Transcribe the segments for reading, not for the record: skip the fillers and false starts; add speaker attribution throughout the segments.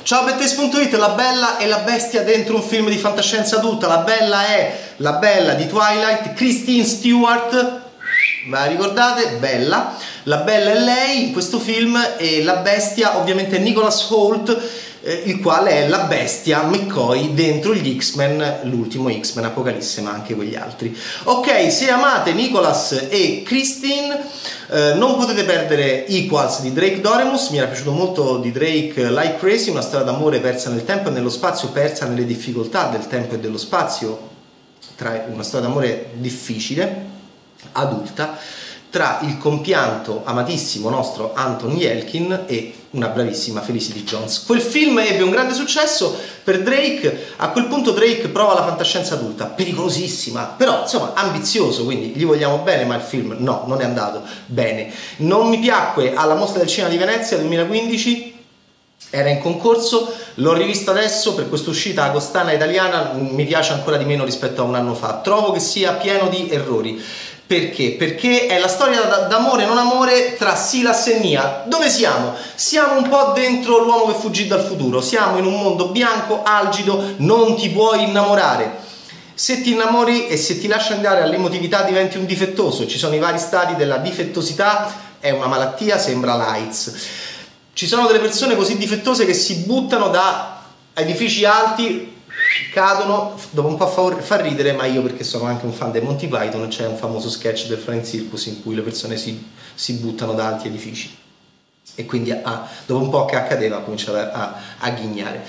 Speaker 1: Ciao Bettes.it, la bella e la bestia dentro un film di fantascienza adulta. La bella è la bella di Twilight, Kristen Stewart, ve la ricordate? Bella. La bella è lei in questo film e la bestia ovviamente è Nicholas Hoult, il quale è la bestia McCoy dentro gli X-Men, l'ultimo X-Men Apocalisse, ma anche quegli altri. Ok, se amate Nicholas e Kristen, non potete perdere Equals di Drake Doremus. Mi era piaciuto molto di Drake Like Crazy, una storia d'amore persa nel tempo e nello spazio, persa nelle difficoltà del tempo e dello spazio, tra una storia d'amore difficile, adulta, tra il compianto amatissimo nostro Anton Yelchin e una bravissima Felicity Jones. Quel film ebbe un grande successo per Drake. A quel punto Drake prova la fantascienza adulta, pericolosissima, però insomma ambizioso, quindi gli vogliamo bene, ma il film no, non è andato bene. Non mi piacque alla Mostra del Cinema di Venezia 2015, era in concorso, l'ho rivisto adesso per questa uscita agostana italiana, mi piace ancora di meno rispetto a un anno fa, trovo che sia pieno di errori. Perché? Perché è la storia d'amore non amore tra Silas e Nia. Dove siamo? Siamo un po' dentro L'uomo che fuggì dal futuro, siamo in un mondo bianco, algido, non ti puoi innamorare. Se ti innamori e se ti lasci andare all'emotività diventi un difettoso, ci sono i vari stadi della difettosità, è una malattia, sembra l'AIDS. Ci sono delle persone così difettose che si buttano da edifici alti, cadono, dopo un po' fa ridere, ma io perché sono anche un fan dei Monty Python, c'è un famoso sketch del Flying Circus in cui le persone si buttano da alti edifici e quindi dopo un po' che accadeva cominciava a ghignare.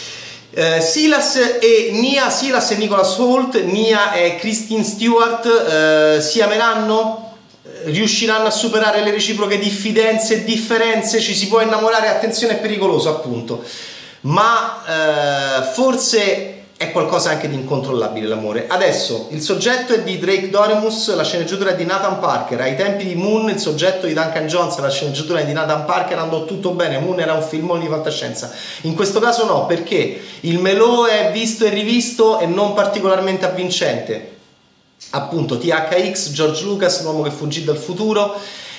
Speaker 1: Silas e Nia, Silas e Nicholas Hoult, Nia e Kristen Stewart, si ameranno? Riusciranno a superare le reciproche diffidenze e differenze? Ci si può innamorare? Attenzione, è pericoloso appunto, ma forse è qualcosa anche di incontrollabile l'amore. Adesso il soggetto è di Drake Doremus, la sceneggiatura è di Nathan Parker. Ai tempi di Moon il soggetto di Duncan Jones, la sceneggiatura è di Nathan Parker, andò tutto bene. Moon era un filmone di fantascienza. In questo caso no, perché il melò è visto e rivisto e non particolarmente avvincente. Appunto THX, George Lucas, l'uomo che fuggì dal futuro,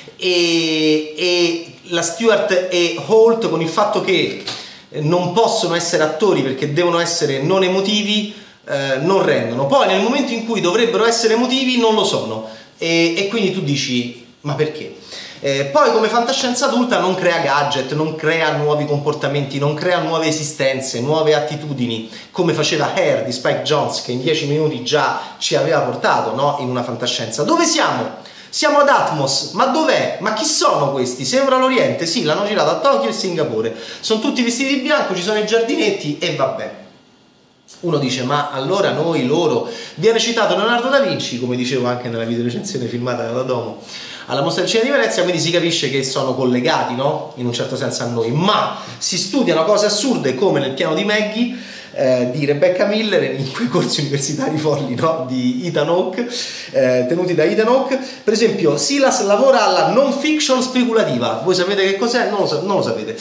Speaker 1: e la Stewart e Hoult, con il fatto che non possono essere attori perché devono essere non emotivi, non rendono. Poi nel momento in cui dovrebbero essere emotivi non lo sono, e quindi tu dici ma perché? Poi come fantascienza adulta non crea gadget, non crea nuovi comportamenti, non crea nuove esistenze, nuove attitudini, come faceva Hair di Spike Jonze, che in 10 minuti già ci aveva portato, no? In una fantascienza. Dove siamo? Siamo ad Atmos, ma dov'è? Ma chi sono questi? Sembra l'Oriente, sì, l'hanno girato a Tokyo e Singapore, sono tutti vestiti di bianco, ci sono i giardinetti e vabbè. Uno dice, ma allora noi, loro, viene citato Leonardo da Vinci, come dicevo anche nella videorecensione filmata dalla Domo, alla Mostra del Cinema di Venezia, quindi si capisce che sono collegati, no? In un certo senso a noi, ma si studiano cose assurde come nel piano di Maggie, di Rebecca Miller, in quei corsi universitari folli, no? Di Ethan Hawke, tenuti da Ethan Hawke. Per esempio Silas lavora alla non fiction speculativa, voi sapete che cos'è? Non lo sapete,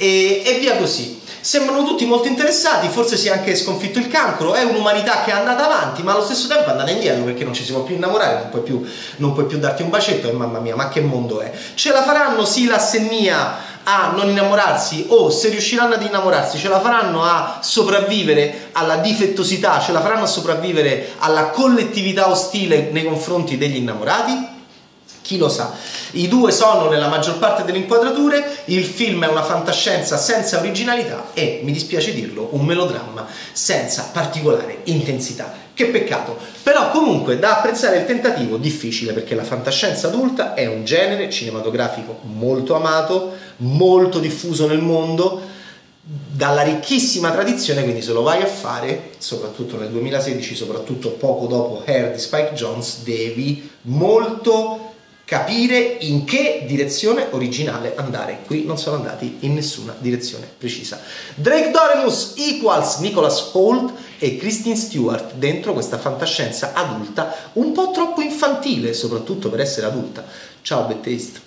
Speaker 1: e via così. Sembrano tutti molto interessati, forse si è anche sconfitto il cancro, è un'umanità che è andata avanti ma allo stesso tempo è andata indietro perché non ci si può più innamorare, non puoi più darti un bacetto, e mamma mia, ma che mondo è? Ce la faranno Silas e Nia a non innamorarsi, o se riusciranno ad innamorarsi ce la faranno a sopravvivere alla difettosità, ce la faranno a sopravvivere alla collettività ostile nei confronti degli innamorati? Chi lo sa. I due sono nella maggior parte delle inquadrature, il film è una fantascienza senza originalità e, mi dispiace dirlo, un melodramma senza particolare intensità. Che peccato. Però comunque da apprezzare il tentativo, difficile perché la fantascienza adulta è un genere cinematografico molto amato, molto diffuso nel mondo, dalla ricchissima tradizione, quindi se lo vai a fare, soprattutto nel 2016, soprattutto poco dopo Hair di Spike Jonze, devi molto capire in che direzione originale andare. Qui non sono andati in nessuna direzione precisa. Drake Doremus equals Nicholas Hoult e Kristen Stewart dentro questa fantascienza adulta un po' troppo infantile, soprattutto per essere adulta. Ciao Bettaist.